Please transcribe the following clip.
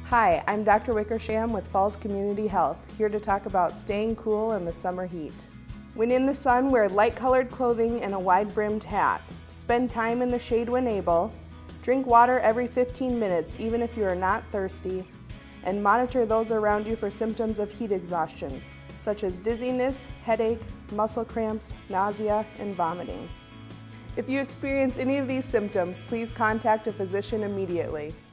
Hi, I'm Dr. Wickersham with Falls Community Health, here to talk about staying cool in the summer heat. When in the sun, wear light-colored clothing and a wide-brimmed hat. Spend time in the shade when able. Drink water every 15 minutes, even if you are not thirsty. And monitor those around you for symptoms of heat exhaustion, such as dizziness, headache, muscle cramps, nausea, and vomiting. If you experience any of these symptoms, please contact a physician immediately.